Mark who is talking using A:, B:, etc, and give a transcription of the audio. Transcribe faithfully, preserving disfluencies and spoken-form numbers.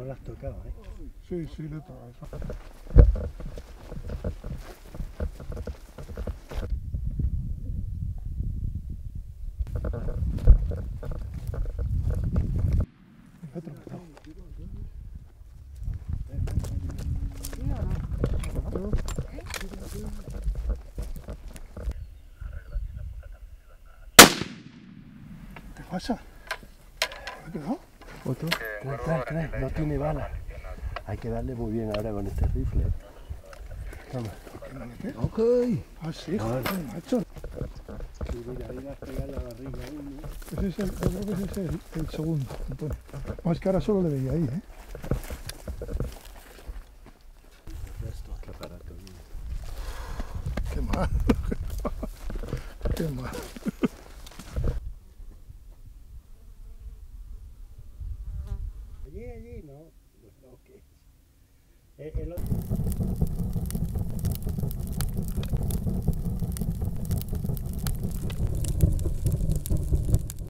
A: no la has tocado, ¿eh?
B: Sí, sí, le he tocado. Otro, no. ¿Qué pasa? ¿Ha quedado?
A: ¿Otro? Trae, trae, trae. No tiene bala. Hay que darle muy bien ahora con este rifle. Toma. Ok.
B: Ah, sí,
A: Vale.
B: joder, macho.
A: Sí, mira, ahí vas a pegar la barriga a uno.
B: Ese es el, yo creo que ese es el, el segundo, Antonio. Más que ahora solo le veía ahí, ¿eh?
A: Esto, qué aparato.
B: Qué mal. Qué mal.
A: Allí, allí, no. No, ok. El, el otro.